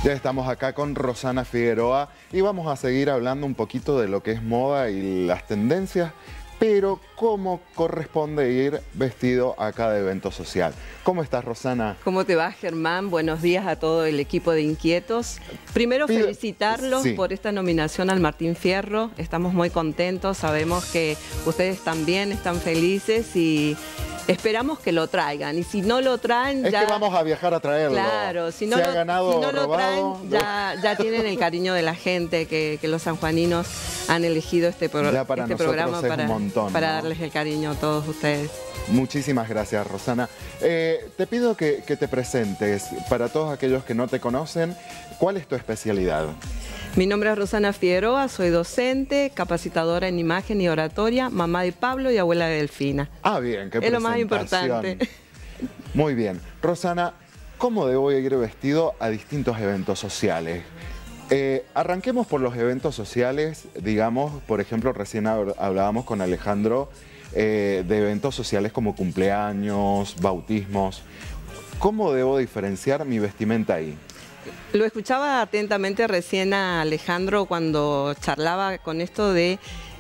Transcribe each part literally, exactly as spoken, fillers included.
Ya estamos acá con Rosana Figueroa y vamos a seguir hablando un poquito de lo que es moda y las tendencias, pero cómo corresponde ir vestido a cada evento social. ¿Cómo estás, Rosana? ¿Cómo te va, Germán? Buenos días a todo el equipo de Inquietos. Primero, Pido... felicitarlos sí. por esta nominación al Martín Fierro. Estamos muy contentos, sabemos que ustedes también están felices y esperamos que lo traigan. Y si no lo traen, es ya... Es que vamos a viajar a traerlo. Claro, si no, Se lo, ha ganado, si no lo robado, traen, ya, ya tienen el cariño de la gente, que, que los sanjuaninos han elegido este, pro, para este programa para, montón, para ¿no? darles el cariño a todos ustedes. Muchísimas gracias, Rosana. Eh, te pido que, que te presentes, para todos aquellos que no te conocen, ¿cuál es tu especialidad? Mi nombre es Rosana Figueroa, soy docente, capacitadora en imagen y oratoria, mamá de Pablo y abuela de Delfina. Ah, bien, qué presentación. Es lo más importante. Muy bien. Rosana, ¿cómo debo ir vestido a distintos eventos sociales? Eh, arranquemos por los eventos sociales, digamos, por ejemplo, recién hablábamos con Alejandro eh, de eventos sociales como cumpleaños, bautismos. ¿Cómo debo diferenciar mi vestimenta ahí? Lo escuchaba atentamente recién a Alejandro cuando charlaba con esto de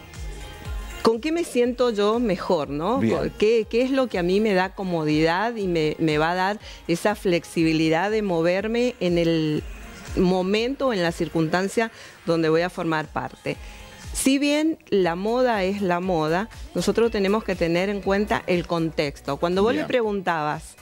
con qué me siento yo mejor, ¿no? ¿Qué, qué es lo que a mí me da comodidad y me, me va a dar esa flexibilidad de moverme en el momento, en la circunstancia donde voy a formar parte? Si bien la moda es la moda, nosotros tenemos que tener en cuenta el contexto. Cuando vos bien. le preguntabas,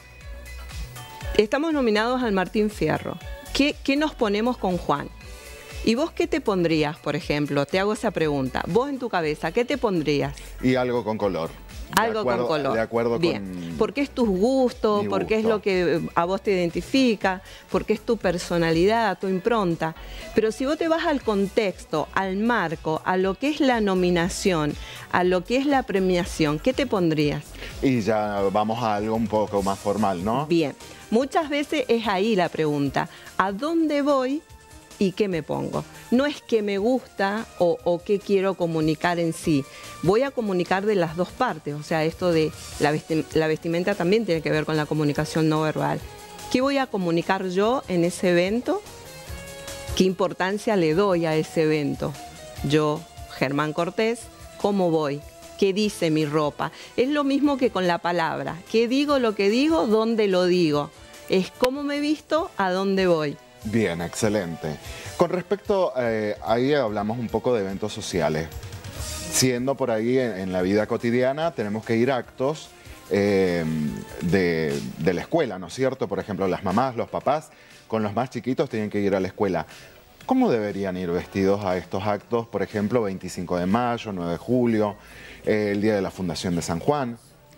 estamos nominados al Martín Fierro, ¿Qué, ¿qué nos ponemos con Juan? ¿Y vos qué te pondrías, por ejemplo? Te hago esa pregunta. Vos en tu cabeza, ¿qué te pondrías? Y algo con color. Algo acuerdo, con color. De acuerdo Bien. con... Porque es tu gusto, porque es lo que a vos te identifica, porque es tu personalidad, tu impronta. Pero si vos te vas al contexto, al marco, a lo que es la nominación, a lo que es la premiación, ¿qué te pondrías? Y ya vamos a algo un poco más formal, ¿no? Bien. Muchas veces es ahí la pregunta. ¿A dónde voy y qué me pongo? No es que me gusta o, o qué quiero comunicar en sí. Voy a comunicar de las dos partes. O sea, esto de la, vesti la vestimenta también tiene que ver con la comunicación no verbal. ¿Qué voy a comunicar yo en ese evento? ¿Qué importancia le doy a ese evento? Yo, Germán Cortés, ¿cómo voy? ¿Qué dice mi ropa? Es lo mismo que con la palabra. ¿Qué digo lo que digo? ¿Dónde lo digo? Es cómo me visto, a dónde voy. Bien, excelente. Con respecto, eh, ahí hablamos un poco de eventos sociales. Siendo por ahí en, en la vida cotidiana, tenemos que ir a actos eh, de, de la escuela, ¿no es cierto? Por ejemplo, las mamás, los papás, con los más chiquitos tienen que ir a la escuela. ¿Cómo deberían ir vestidos a estos actos? Por ejemplo, veinticinco de mayo, nueve de julio, eh, el Día de la Fundación de San Juan.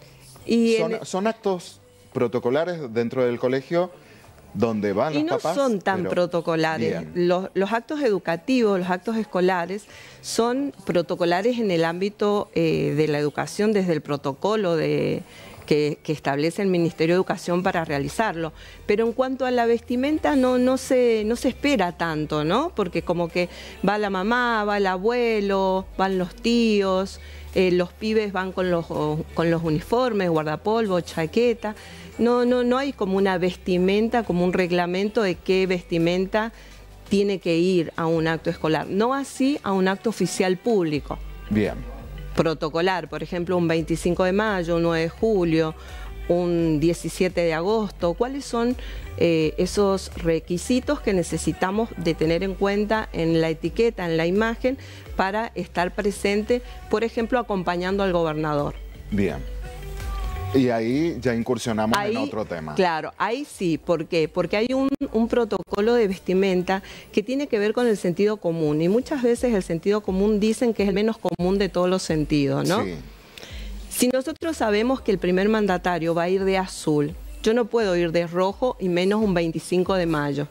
Y son, en... son actos protocolares dentro del colegio donde van los y no papás, son tan pero... protocolares. Los, los actos educativos, los actos escolares, son protocolares en el ámbito eh, de la educación desde el protocolo de, que, que establece el Ministerio de Educación para realizarlo. Pero en cuanto a la vestimenta no, no, se, no se espera tanto, ¿no? Porque como que va la mamá, va el abuelo, van los tíos, eh, los pibes van con los, con los uniformes, guardapolvo, chaqueta. No, no, no hay como una vestimenta, como un reglamento de qué vestimenta tiene que ir a un acto escolar. No así a un acto oficial público. Bien. Protocolar, por ejemplo, un veinticinco de mayo, un nueve de julio, un diecisiete de agosto. ¿Cuáles son eh, esos requisitos que necesitamos de tener en cuenta en la etiqueta, en la imagen, para estar presente, por ejemplo, acompañando al gobernador? Bien. Y ahí ya incursionamos ahí, en otro tema. Claro, ahí sí. ¿Por qué? Porque hay un, un protocolo de vestimenta que tiene que ver con el sentido común. Y muchas veces el sentido común dicen que es el menos común de todos los sentidos, ¿no? Sí. Si nosotros sabemos que el primer mandatario va a ir de azul, yo no puedo ir de rojo y menos un veinticinco de mayo.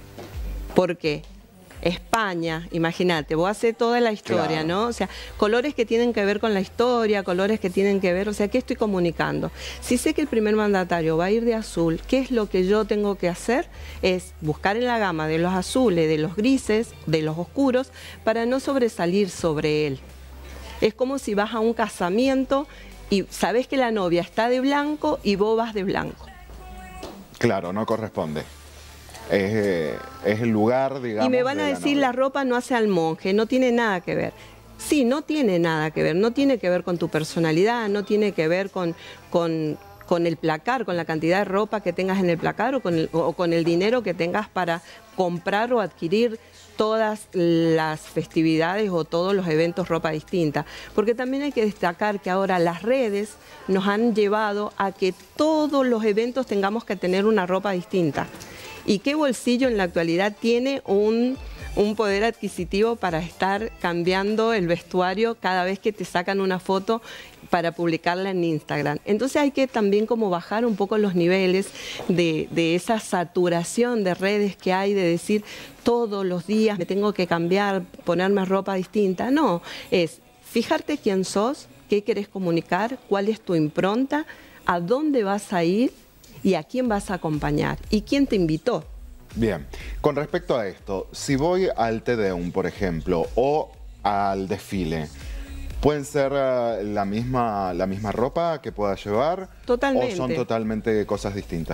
¿Por qué? España, imagínate, vos haces toda la historia, claro. ¿no? O sea, colores que tienen que ver con la historia, colores que tienen que ver, o sea, ¿qué estoy comunicando? Si sé que el primer mandatario va a ir de azul, ¿qué es lo que yo tengo que hacer? Es buscar en la gama de los azules, de los grises, de los oscuros, para no sobresalir sobre él. Es como si vas a un casamiento y sabés que la novia está de blanco y vos vas de blanco. Claro, no corresponde. es, eh, es el lugar, digamos. Y me van a de decir, la, la ropa no hace al monje, no tiene nada que ver. Sí, no tiene nada que ver, no tiene que ver con tu personalidad, no tiene que ver con, con, con el placar, con la cantidad de ropa que tengas en el placar o con el, o con el dinero que tengas para comprar o adquirir todas las festividades o todos los eventos ropa distinta. Porque también hay que destacar que ahora las redes nos han llevado a que todos los eventos tengamos que tener una ropa distinta. ¿Y qué bolsillo en la actualidad tiene un... un poder adquisitivo para estar cambiando el vestuario cada vez que te sacan una foto para publicarla en Instagram? Entonces hay que también como bajar un poco los niveles de, de esa saturación de redes que hay, de decir todos los días me tengo que cambiar, ponerme ropa distinta. No, es fijarte quién sos, qué querés comunicar, cuál es tu impronta, a dónde vas a ir y a quién vas a acompañar y quién te invitó. Bien, con respecto a esto, si voy al Te Deum, por ejemplo, o al desfile, ¿pueden ser uh, la misma, la misma ropa que pueda llevar? Totalmente. ¿O son totalmente cosas distintas?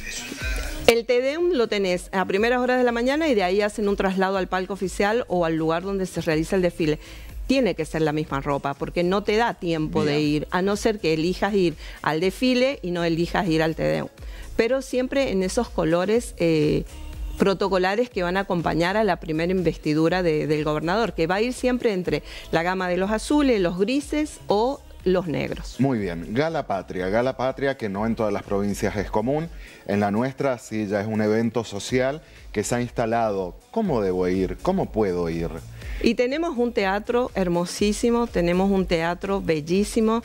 El Te Deum lo tenés a primeras horas de la mañana y de ahí hacen un traslado al palco oficial o al lugar donde se realiza el desfile. Tiene que ser la misma ropa porque no te da tiempo Bien. de ir, a no ser que elijas ir al desfile y no elijas ir al Te Deum. Pero siempre en esos colores eh, protocolares que van a acompañar a la primera investidura de, del gobernador, que va a ir siempre entre la gama de los azules, los grises o los negros. Muy bien, Gala Patria, Gala Patria que no en todas las provincias es común, en la nuestra sí ya es un evento social que se ha instalado. ¿Cómo debo ir? ¿Cómo puedo ir? Y tenemos un teatro hermosísimo, tenemos un teatro bellísimo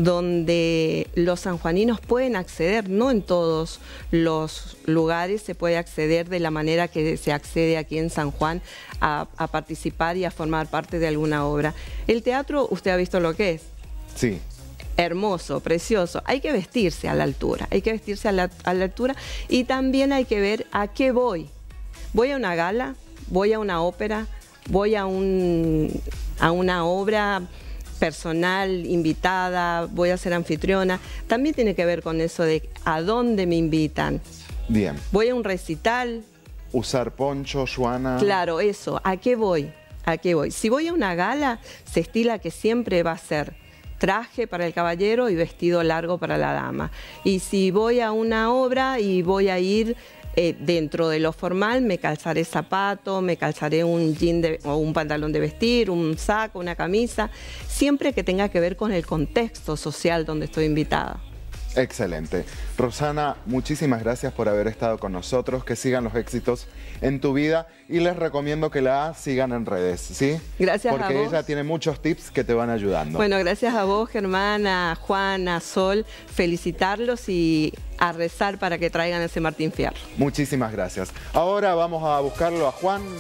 donde los sanjuaninos pueden acceder, no en todos los lugares se puede acceder de la manera que se accede aquí en San Juan a, a participar y a formar parte de alguna obra. El teatro, usted ha visto lo que es. Sí. Hermoso, precioso. Hay que vestirse a la altura, hay que vestirse a la, a la altura y también hay que ver a qué voy. ¿Voy a una gala? ¿Voy a una ópera? ¿Voy a, un, a una obra personal, invitada? ¿Voy a ser anfitriona? También tiene que ver con eso de a dónde me invitan. Bien. ¿Voy a un recital? ¿Usar poncho, Joana? Claro, eso. ¿A qué voy? ¿A qué voy? Si voy a una gala, se estila que siempre va a ser traje para el caballero y vestido largo para la dama. Y si voy a una obra y voy a ir eh, dentro de lo formal, me calzaré zapato, me calzaré un jean de, o un pantalón de vestir, un saco, una camisa, siempre que tenga que ver con el contexto social donde estoy invitada. Excelente. Rosana, muchísimas gracias por haber estado con nosotros, que sigan los éxitos en tu vida y les recomiendo que la sigan en redes, ¿sí? Gracias Porque a vos. Porque ella tiene muchos tips que te van ayudando. Bueno, gracias a vos, Germán, a Juan, a Sol, felicitarlos y a rezar para que traigan ese Martín Fierro. Muchísimas gracias. Ahora vamos a buscarlo a Juan.